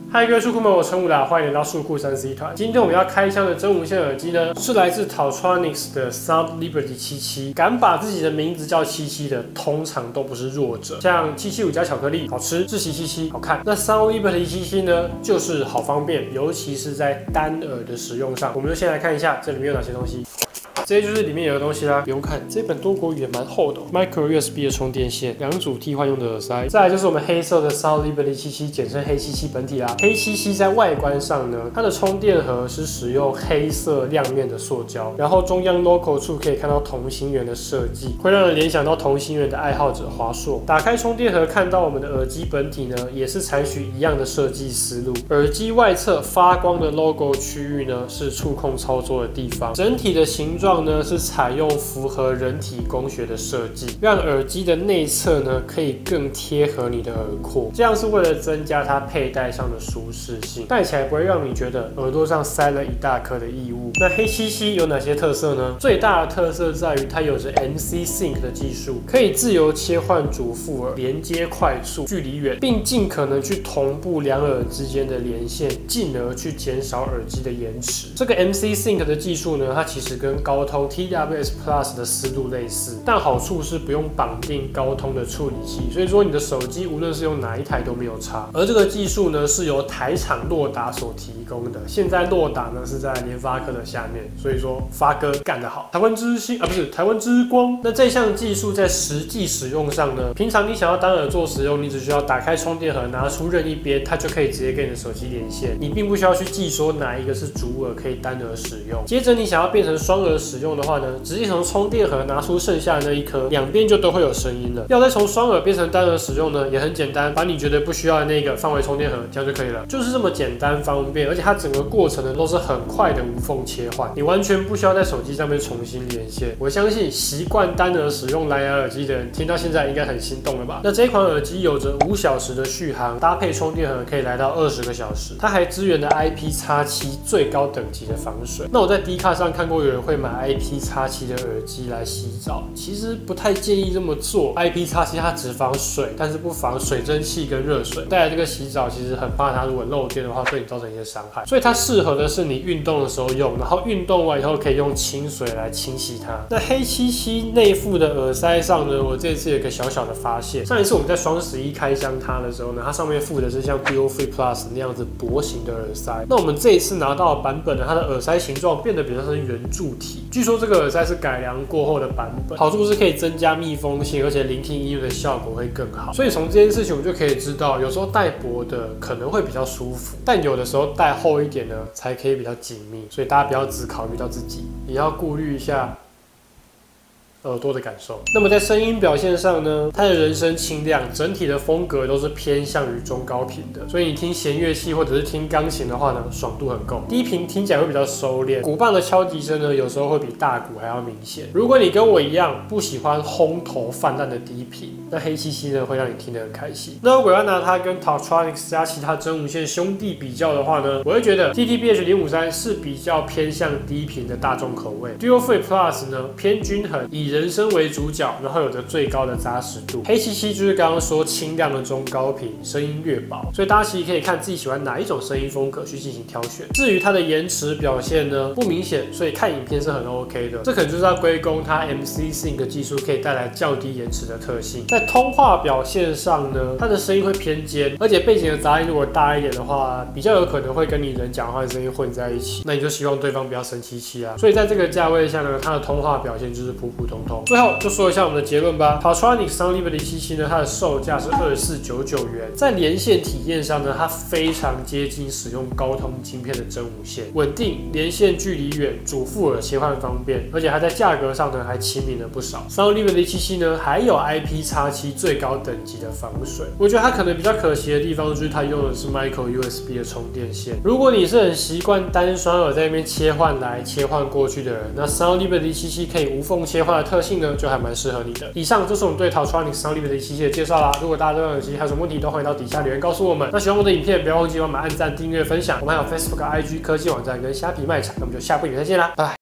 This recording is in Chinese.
嗨，各位数库们，我陈武达，欢迎来到数库3C 团。今天我们要开箱的真无线耳机呢，是来自 Tautronix 的 Sound Liberty 77。敢把自己的名字叫77的，通常都不是弱者。像775加巧克力好吃，智奇77好看。那 Sound Liberty 77呢，就是好方便，尤其是在单耳的使用上。我们就先来看一下这里面有哪些东西。 这些就是里面有的东西啦，不用看，这本多国语也蛮厚的，Micro USB 的充电线，2组替换用的耳塞，再来就是我们黑色的 Sound Liberty 77，简称黑77本体啦。黑77在外观上呢，它的充电盒是使用黑色亮面的塑胶，然后中央 logo 处可以看到同心圆的设计，会让人联想到同心圆的爱好者华硕。打开充电盒，看到我们的耳机本体呢，也是采取一样的设计思路。耳机外侧发光的 logo 区域呢，是触控操作的地方，整体的形状 呢是采用符合人体工学的设计，让耳机的内侧呢可以更贴合你的耳廓，这样是为了增加它佩戴上的舒适性，戴起来不会让你觉得耳朵上塞了一大颗的异物。那黑77有哪些特色呢？最大的特色在于它有着 MC Sync 的技术，可以自由切换主副耳，连接快速、距离远，并尽可能去同步两耳之间的连线，进而去减少耳机的延迟。这个 MC Sync 的技术呢，它其实跟高通 TWS Plus 的思路类似，但好处是不用绑定高通的处理器，所以说你的手机无论是用哪一台都没有差。而这个技术呢，是由台厂洛达所提供的，现在洛达呢是在联发科的下面，所以说发哥干得好，台湾之星啊不是台湾之光。那这项技术在实际使用上呢，平常你想要单耳做使用，你只需要打开充电盒，拿出任一边，它就可以直接跟你的手机连线，你并不需要去记说哪一个是主耳可以单耳使用。接着你想要变成双耳使用的话呢，直接从充电盒拿出剩下的那一颗，两边就都会有声音了。要再从双耳变成单耳使用呢，也很简单，把你觉得不需要的那个放回充电盒，这样就可以了。就是这么简单方便，而且它整个过程呢都是很快的无缝切换，你完全不需要在手机上面重新连线。我相信习惯单耳使用蓝牙耳机的人，听到现在应该很心动了吧？那这款耳机有着5小时的续航，搭配充电盒可以来到20个小时，它还支援了 IP-X7 最高等级的防水。那我在 Dcard 上看过有人会买 IP-X7 的耳机来洗澡，其实不太建议这么做。IP-X7 它只防水，但是不防水蒸气跟热水。带来这个洗澡，其实很怕它如果漏电的话，对你造成一些伤害。所以它适合的是你运动的时候用，然后运动完以后可以用清水来清洗它。那黑77内附的耳塞上呢，我这次有一个小小的发现。上一次我们在双11开箱它的时候呢，它上面附的是像 Duofree Plus 那样子薄型的耳塞。那我们这一次拿到的版本呢，它的耳塞形状变得比较像是圆柱体。据说这个耳塞是改良过后的版本，好处是可以增加密封性，而且聆听音乐的效果会更好。所以从这件事情我们就可以知道，有时候戴薄的可能会比较舒服，但有的时候戴厚一点呢，才可以比较紧密。所以大家不要只考虑到自己，也要顾虑一下耳朵的感受。那么在声音表现上呢，它的人声清亮，整体的风格都是偏向于中高频的，所以你听弦乐器或者是听钢琴的话呢，爽度很够。低频听起来会比较收敛，鼓棒的敲击声呢，有时候会比大鼓还要明显。如果你跟我一样不喜欢轰头泛滥的低频，那黑77呢会让你听得很开心。那如果要拿它跟 Tautronix 加其他真无线兄弟比较的话呢，我会觉得 TTBH053是比较偏向低频的大众口味 ，Duofree Plus 呢偏均衡，以人声为主角，然后有着最高的扎实度。黑77就是刚刚说轻量的中高频，声音略薄，所以大家其实可以看自己喜欢哪一种声音风格去进行挑选。至于它的延迟表现呢，不明显，所以看影片是很 OK 的。这可能就是要归功它 MC Sync 技术可以带来较低延迟的特性。在通话表现上呢，它的声音会偏尖，而且背景的杂音如果大一点的话，比较有可能会跟你人讲话的声音混在一起，那你就希望对方不要生气啊。所以在这个价位下呢，它的通话表现就是普普通通。最后就说一下我们的结论吧。Tautronix Sound Liberty 77呢，它的售价是2499元，在连线体验上呢，它非常接近使用高通晶片的真无线，稳定，连线距离远，主副耳切换方便，而且它在价格上呢还亲民了不少。Sound Liberty 77呢还有 IP-X7 最高等级的防水。我觉得它可能比较可惜的地方就是它用的是 Micro USB 的充电线。如果你是很习惯单双耳在那边切换来切换过去的人，那 Sound Liberty 77可以无缝切换的特性呢，就还蛮适合你的。以上就是我们对 Tautronix Sound Liberty 77的介绍啦。如果大家对这款耳机还有什么问题，都欢迎到底下留言告诉我们。那喜欢我的影片，不要忘记帮忙按赞、订阅、分享。我们还有 Facebook、IG 科技网站跟虾皮卖场。那我们就下部影片再见啦，拜拜。